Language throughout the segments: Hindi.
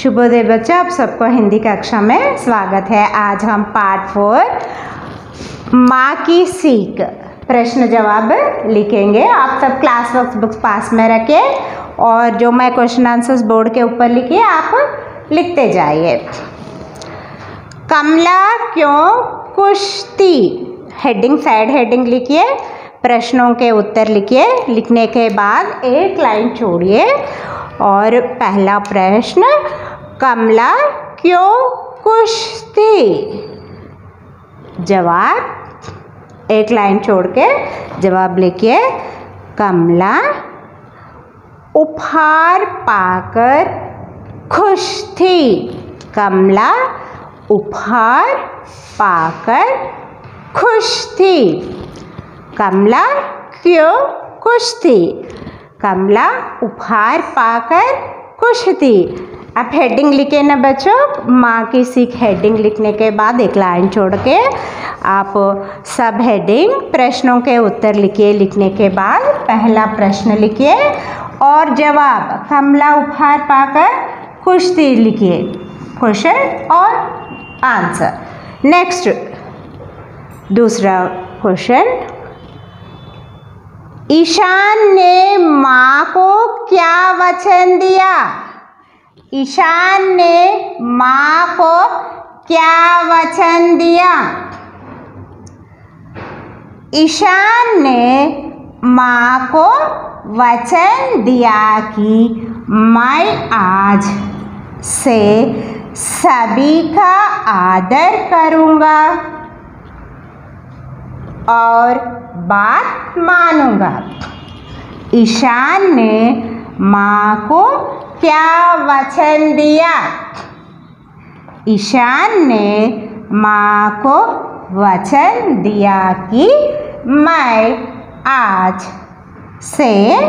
शुभोदय बच्चों, आप सबको हिंदी कक्षा में स्वागत है। आज हम पार्ट 4 माँ की सीख प्रश्न जवाब लिखेंगे। आप सब क्लास वर्क बुक्स पास में रखें और जो मैं क्वेश्चन आंसर्स बोर्ड के ऊपर लिखी आप लिखते जाइए। कमला क्यों खुश थी? हेडिंग साइड हेडिंग लिखिए, प्रश्नों के उत्तर लिखिए। लिखने के बाद एक लाइन छोड़िए और पहला प्रश्न, कमला क्यों खुश थी? जवाब एक लाइन छोड़ के जवाब लिखिए। कमला उपहार पाकर खुश थी। कमला उपहार पाकर खुश थी। कमला क्यों खुश थी? कमला उपहार पाकर खुश थी। अब हेडिंग लिखे ना बच्चों, माँ की सीख हेडिंग लिखने के बाद एक लाइन छोड़ के आप सब हेडिंग प्रश्नों के उत्तर लिखिए। लिखने के बाद पहला प्रश्न लिखिए और जवाब कमला उपहार पाकर खुश थी लिखिए, क्वेश्चन और आंसर। नेक्स्ट दूसरा क्वेश्चन, ईशान ने माँ को क्या वचन दिया? ईशान ने माँ को क्या वचन दिया? ईशान ने माँ को वचन दिया कि मैं आज से सभी का आदर करूँगा और बात मानूंगा। ईशान ने माँ को क्या वचन दिया? ईशान ने माँ को वचन दिया कि मैं आज से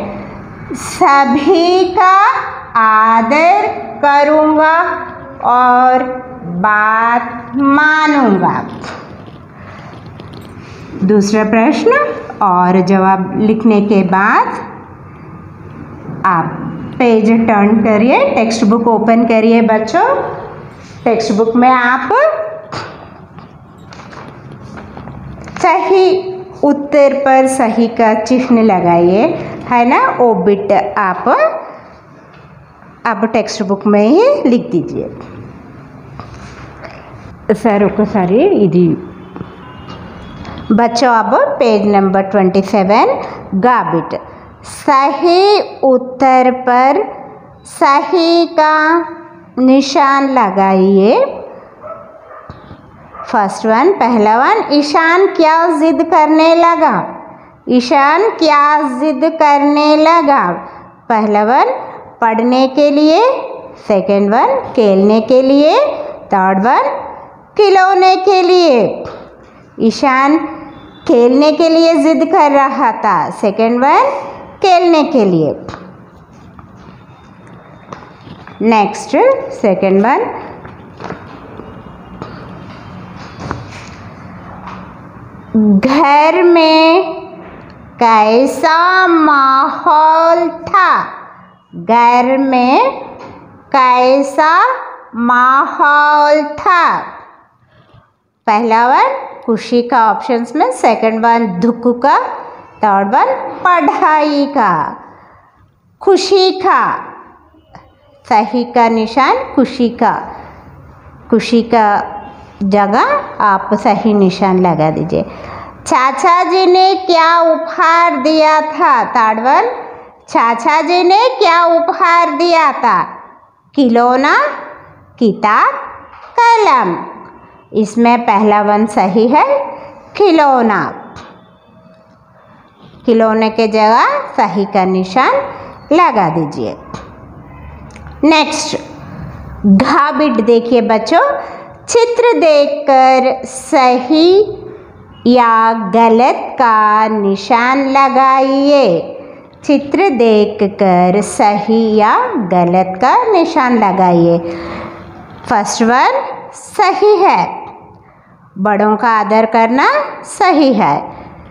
सभी का आदर करूँगा और बात मानूंगा। दूसरा प्रश्न और जवाब लिखने के बाद आप पेज टर्न करिए, टेक्स्ट बुक ओपन करिए बच्चों। टेक्स्ट बुक में आप सही उत्तर पर सही का चिन्ह लगाइए, है ना। ओ बिट आप अब टेक्स्ट बुक में ही लिख दीजिए। सर को सारी इधी बच्चों, अब पेज नंबर 27 गा बिट। सही उत्तर पर सही का निशान लगाइए। फर्स्ट वन, पहला वन, ईशान क्या जिद करने लगा? ईशान क्या जिद करने लगा? पहला वन, पढ़ने के लिए। सेकंड वन, खेलने के लिए। थर्ड वन, खिलौने के लिए। ईशान खेलने के लिए जिद कर रहा था। सेकंड वन, खेलने के लिए। नेक्स्ट सेकंड वन, घर में कैसा माहौल था? घर में कैसा माहौल था? पहला वन खुशी का ऑप्शंस में, सेकंड वन दुख का, थर्ड वन पढ़ाई का। खुशी का सही का निशान खुशी का, खुशी का जगह आप सही निशान लगा दीजिए। चाचा जी ने क्या उपहार दिया था? थर्ड वन, चाचा जी ने क्या उपहार दिया था? खिलौना, किताब, कलम। इसमें पहला वन सही है, खिलौना। खिलौने के जगह सही का निशान लगा दीजिए। नेक्स्ट घा बिट देखिए बच्चों, चित्र देखकर सही या गलत का निशान लगाइए। चित्र देखकर सही या गलत का निशान लगाइए। फर्स्ट वन सही है, बड़ों का आदर करना सही है।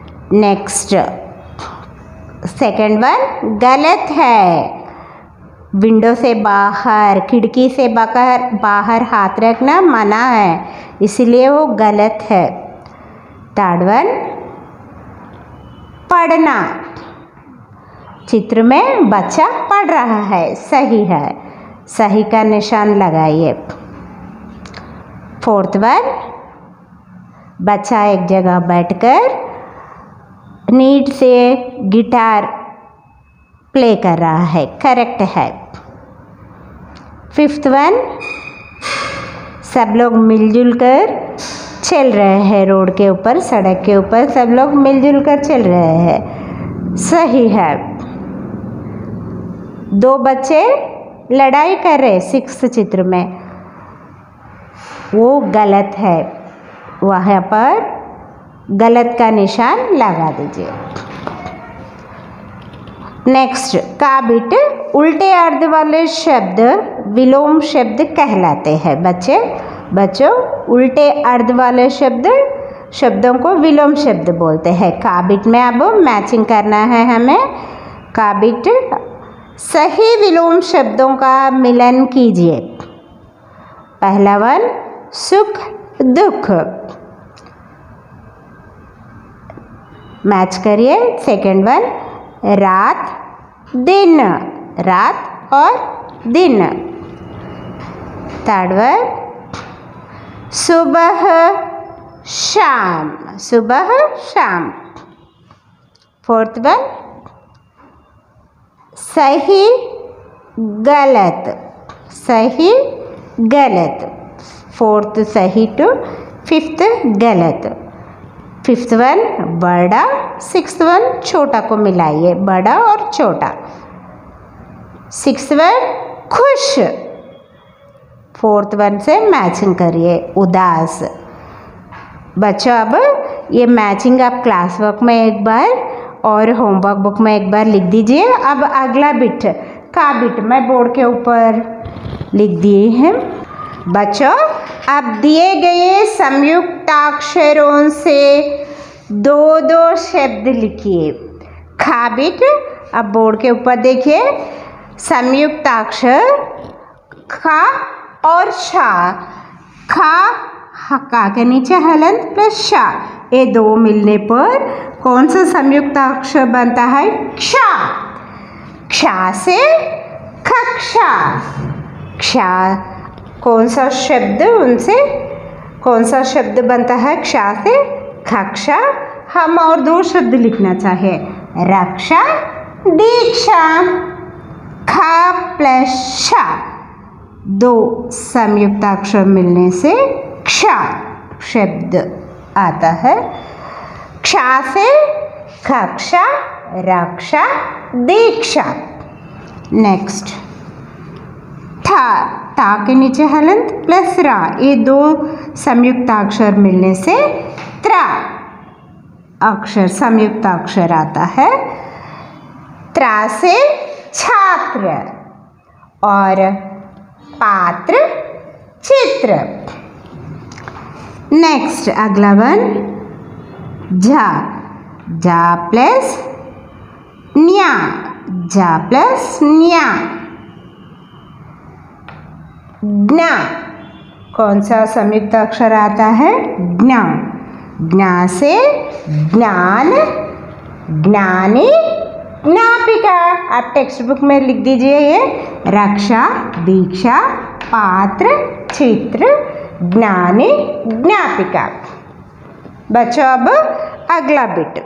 नेक्स्ट सेकंड वन गलत है, विंडो से बाहर, खिड़की से बाहर हाथ रखना मना है, इसलिए वो गलत है। थर्ड वन, पढ़ना। चित्र में बच्चा पढ़ रहा है, सही है, सही का निशान लगाइए। फोर्थ वन, बच्चा एक जगह बैठकर नीट से गिटार प्ले कर रहा है, करेक्ट है। फिफ्थ वन, सब लोग मिलजुल कर चल रहे हैं रोड के ऊपर, सड़क के ऊपर सब लोग मिलजुल कर चल रहे हैं, सही है। दो बच्चे लड़ाई कर रहे सिक्स्थ चित्र में, वो गलत है, वहाँ पर गलत का निशान लगा दीजिए। नेक्स्ट, काबिट उल्टे अर्ध वाले शब्द विलोम शब्द कहलाते हैं। बच्चों उल्टे अर्ध वाले शब्दों को विलोम शब्द बोलते हैं। काबिट में अब मैचिंग करना है हमें। काबिट सही विलोम शब्दों का मिलन कीजिए। पहला वन, सुख दुख, मैच करिए। सेकंड वन, रात दिन, रात और दिन। थर्ड वन, सुबह शाम, सुबह शाम। फोर्थ वन, सही गलत, सही गलत। फोर्थ सही टू फिफ्थ गलत। फिफ्थ वन, बड़ा। सिक्स्थ वन, छोटा को मिलाइए, बड़ा और छोटा। सिक्स्थ वन, खुश। फोर्थ वन से मैचिंग करिए, उदास। बच्चों अब ये मैचिंग आप क्लास वर्क में एक बार और होमवर्क बुक में एक बार लिख दीजिए। अब अगला बिट, का बिट मैं बोर्ड के ऊपर लिख दिए हैं। बच्चों अब दिए गए संयुक्ताक्षरों से दो दो शब्द लिखिए। खा बिट, अब बोर्ड के ऊपर देखिए, संयुक्ताक्षर खा और शा। खा का के नीचे हलंत प्लस शा, ये दो मिलने पर कौन सा संयुक्ताक्षर बनता है?क्षा।क्षा से कक्षा।क्षा कौन सा शब्द, उनसे कौन सा शब्द बनता हैक्षा से? कक्षा। हम और दो शब्द लिखना चाहे, रक्षा, दीक्षा। खा प्लस शा, दो संयुक्ताक्षर मिलने सेक्षा शब्द आता है।क्षा से कक्षा, रक्षा, दीक्षा। नेक्स्ट, ता के नीचे हलंत प्लस रा, ये दो संयुक्ताक्षर मिलने से त्रा अक्षर संयुक्ताक्षर आता है। त्रा से छात्र और पात्र, चित्र। नेक्स्ट अगला वन, झा। झा प्लस न्या, झा प्लस न्या। ज्ञा, कौन सा संयुक्त अक्षर आता है? ज्ञा। ज्ञा से ज्ञान, ज्ञानी, ज्ञापिका। आप टेक्स्ट बुक में लिख दीजिए ये, रक्षा, दीक्षा, पात्र, चित्र, ज्ञानी, ज्ञापिका। बच्चों अब अगला बिट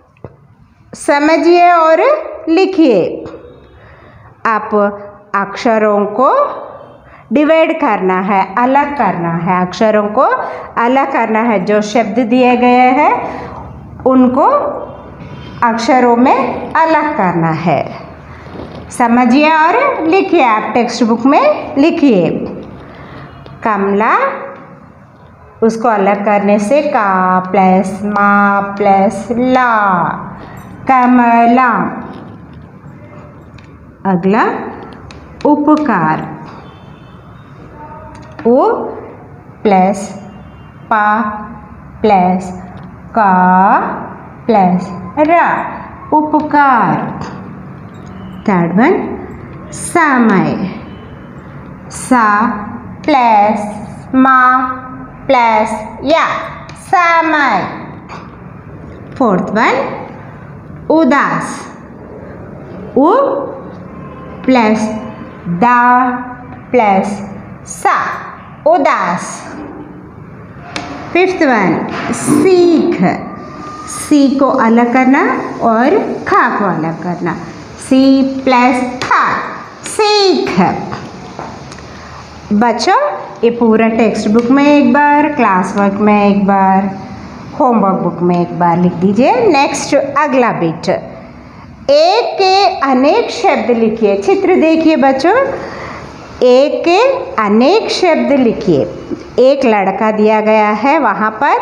समझिए और लिखिए। आप अक्षरों को डिवाइड करना है, अलग करना है, अक्षरों को अलग करना है। जो शब्द दिए गए हैं उनको अक्षरों में अलग करना है। समझिए और लिखिए, आप टेक्स्ट बुक में लिखिए। कमला, उसको अलग करने से का प्लस मा प्लस ला, कमला। अगला उपकार, ओ प्लस पा प्लस का प्लस रा, उपकार। थर्ड वन, समय, सा प्लस मा प्लस या, समय। फोर्थ वन उदास, उ प्लस दा प्लस सा, उदास। फिफ्थ वन सीख, सी को अलग करना और खा को अलग करना, सी प्लस खा, सीख। बच्चों ये पूरा टेक्स्ट बुक में एक बार, क्लास वर्क में एक बार, होमवर्क बुक में एक बार लिख दीजिए। नेक्स्ट अगला बिट, एक के अनेक शब्द लिखिए। चित्र देखिए बच्चों, एक के अनेक शब्द लिखिए। एक लड़का दिया गया है, वहाँ पर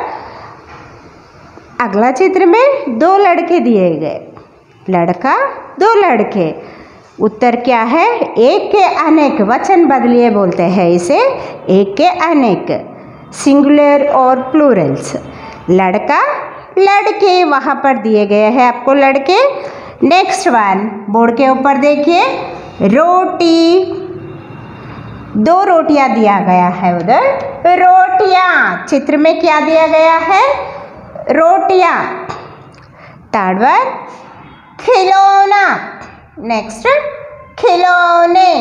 अगला चित्र में दो लड़के दिए गए, लड़का दो लड़के। उत्तर क्या है? एक के अनेक, वचन बदलिए बोलते हैं इसे, एक के अनेक, सिंगुलर और प्लूरल्स। लड़का लड़के वहाँ पर दिए गए हैं आपको लड़के। नेक्स्ट वन बोर्ड के ऊपर देखिए, रोटी, दो रोटियां दिया गया है उधर, रोटियां। चित्र में क्या दिया गया है? रोटियां। थर्ड वन खिलौना, नेक्स्ट खिलौने।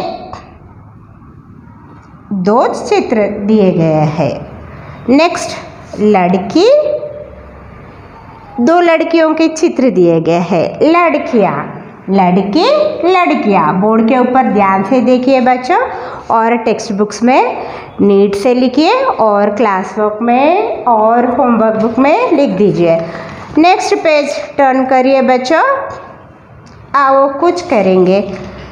दो चित्र दिए गए हैं। नेक्स्ट लड़की, दो लड़कियों के चित्र दिए गए हैं, लड़कियां, लड़के लड़कियां। बोर्ड के ऊपर ध्यान से देखिए बच्चों, और टेक्स्ट बुक्स में नीट से लिखिए, और क्लास वर्क में और होमवर्क बुक में लिख दीजिए। नेक्स्ट पेज टर्न करिए बच्चों, आओ कुछ करेंगे।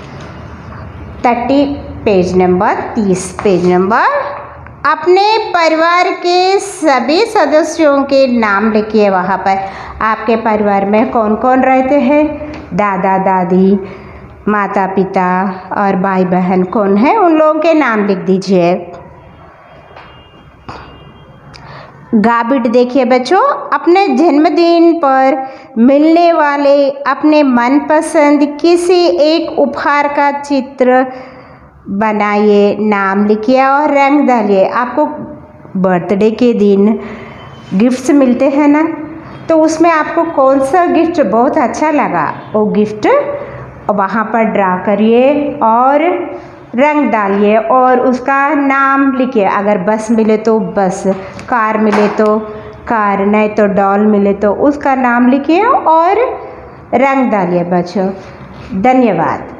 30 पेज नंबर 30 पेज नंबर। अपने परिवार के सभी सदस्यों के नाम लिखिए। वहाँ पर आपके परिवार में कौन कौन रहते हैं? दादा दादी, माता पिता और भाई बहन कौन है, उन लोगों के नाम लिख दीजिए। गाबिट देखिए बच्चों, अपने जन्मदिन पर मिलने वाले अपने मनपसंद किसी एक उपहार का चित्र बनाइए, नाम लिखिए और रंग डालिए। आपको बर्थडे के दिन गिफ्ट्स मिलते हैं ना, तो उसमें आपको कौन सा गिफ्ट बहुत अच्छा लगा, वो गिफ्ट वहाँ पर ड्रा करिए और रंग डालिए और उसका नाम लिखिए। अगर बस मिले तो बस, कार मिले तो कार, नहीं तो डॉल मिले तो उसका नाम लिखिए और रंग डालिए बच्चों। धन्यवाद।